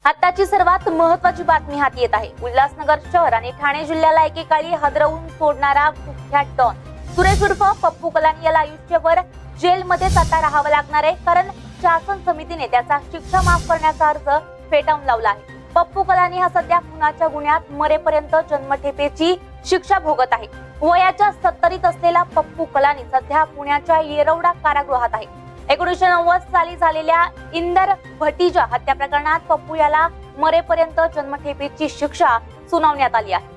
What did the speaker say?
आताची सर्वात महत्त्वाची बातमी हाती येत आहे। उल्हासनगर शहर आणि ठाणे जिल्ह्याला एकेकाळी हादरवून सोडणारा कुख्यात डॉन सुरेश उर्फ पप्पू कलानी याला आयुष्यभर जेलमध्येच आता राहावं लागणार आहे, कारण शासन समितीने त्याचा शिक्षा माफ करण्याचा अर्ज फेटाळून लावला आहे। पप्पू कलानी हा सध्या खुनाच्या गुन्ह्यात मरेपर्यंत जन्मठेपेची शिक्षा भोगत आहे। वयाच्या 70ीत असलेला पप्पू कलानी सध्या पुण्याच्या येरवडा कारागृहात आहे। 1990 साली झालेल्या इंदर भटीजा हत्या प्रकरणात पप्पू याला मरेपर्यंत जन्मठेपेची शिक्षा सुनावण्यात आली आहे।